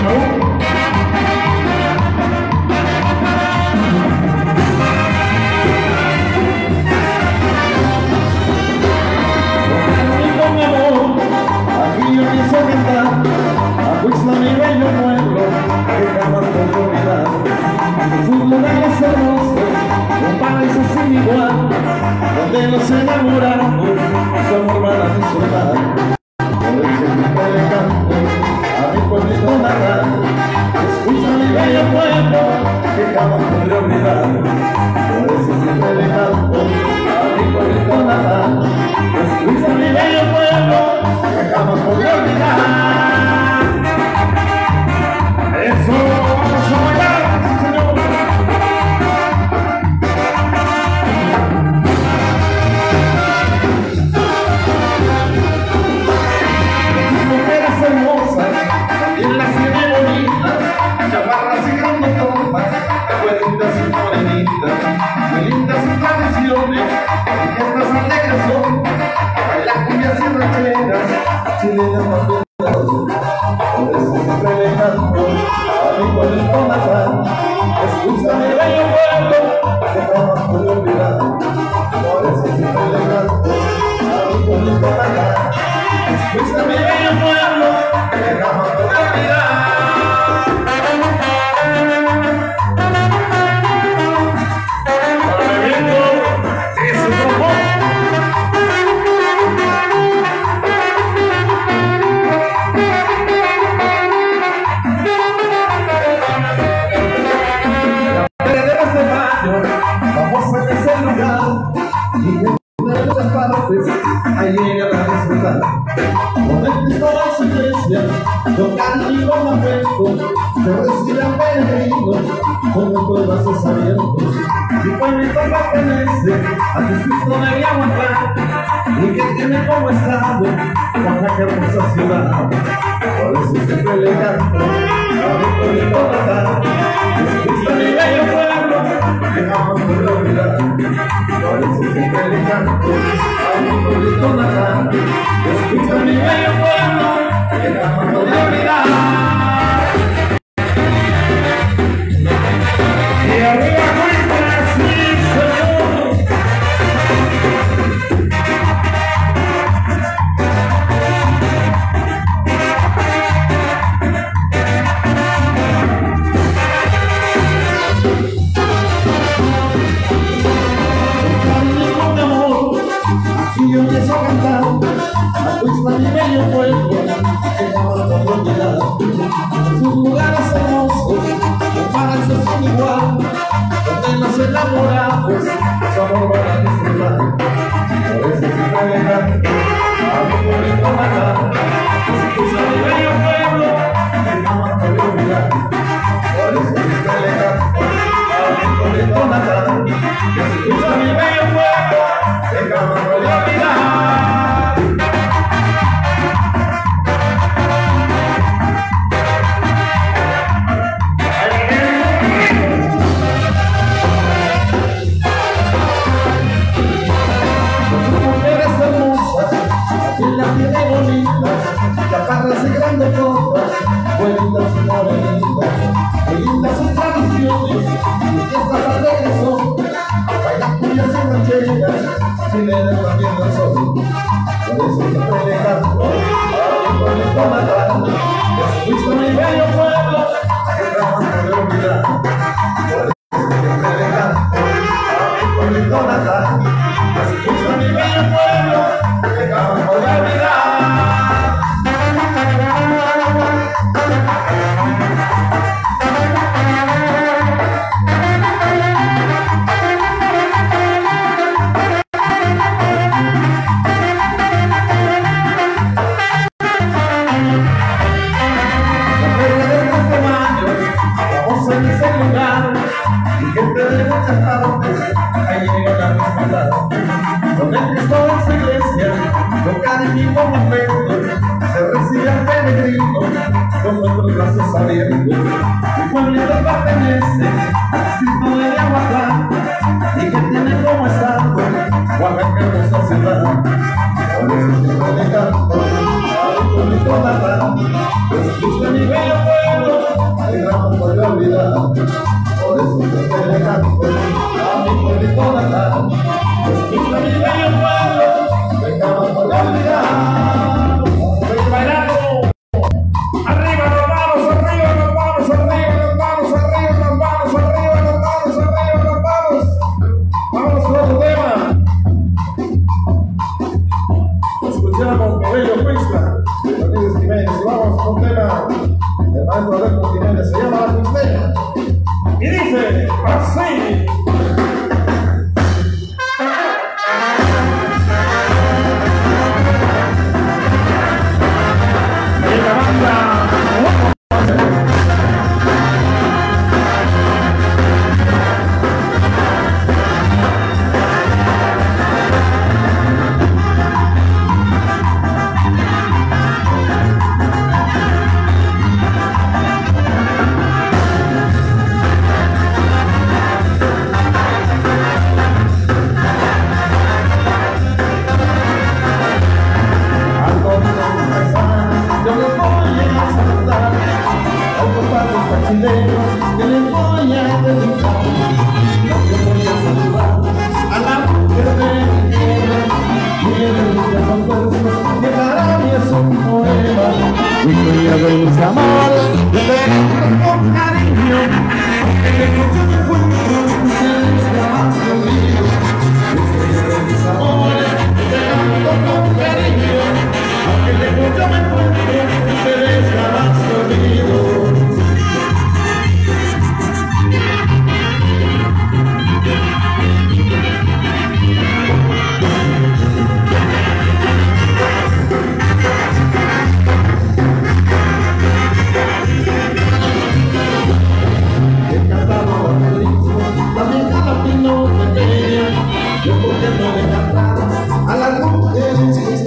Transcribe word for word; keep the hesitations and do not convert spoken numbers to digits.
Donde los enamorados somos van a disfrutar. Por eso siempre le canto a mi pueblito natal. Escucha mi bello pueblo que jamás podré olvidar. Por eso siempre le canto a mi pueblito natal. Escucha mi bello pueblo que jamás podré olvidar. Eso vamos a bailar, sí señor. Muy lindas sus tradiciones, fiestas alegres son, bailan cumbias y rancheras, chilenas también. Por eso siempre le canto a mi pueblito natal. Escucha mi bello pueblo que jamás pude olvidar. Por eso siempre le canto a mi pueblito natal. Escucha mi bello pueblo que jamás pude olvidar. Ahí llega la disfrutar. Con el Cristo a su iglesia, tocando y con afecto, se reciben peregrinos con los brazos abiertos. Mi pueblito pertenece al distrito de Yahuatlán y que tiene como estado Oaxaca, hermosa ciudad. Por eso siempre le canto a mi pueblito natal. Escucha mi bello pueblo que jamás podré olvidar. Por eso siempre le canto a mi pueblito natal. Escucha mi bello pueblo que jamás podré olvidar. Y arriba nuestra, sí señor. Y yo empiezo a cantar a Tuxtla, mi bello pueblo que jamás podré olvidar. Sus lugares hermosos, con paraísos sin igual, donde los enamorados su amor van a disfrutar. Por eso siempre le canto a mi pueblito natal. Escucha mi bello pueblo que jamás podré olvidar. Por eso siempre le canto a mi pueblito natal. Escucha mi bello pueblo que jamás podré olvidar. La tiene bonitas, chaparras y grandes copas, buenitas y morenitas, muy lindas sus tradiciones, y fiestas alegres son, bailan cumbias y rancheras, chilenas también lo son. Por eso siempre le canto a mi pueblito natal. Escucha mi bello pueblo que jamás podré olvidar. Por eso siempre le canto a mi pueblito natal. Escucha mi bello pueblo que jamás podré olvidar. Y gente de muchas partes, ahí llega la respetar. Con el Cristo en su iglesia, tocar en mi momento, se reciben peregrinos con nuestros brazos abiertos. Mi pueblito pertenece al distrito de Yahuatlán y que tiene como estado Oaxaca, hermosa ciudad. Por eso siempre le canto a mi pueblito natal. Escucha mi bello pueblo a saludar al compadre pachilero que le voy a dedicar. Yo voy a saludar a la mujer de mi tierra, tiene muchas con versos que para mí es un poema. Mi cuñado y mis amores, le dedico con cariño, que le escucho mi cuento, ustedes jamás conmigo. Mi cuñado y mis amores, le dedico con cariño, aunque lejos yo me encuentro, ustedes jamás conmigo. He cantado evangelismo, también a la pino pequeña, yo porque no he cantado a las mujeres.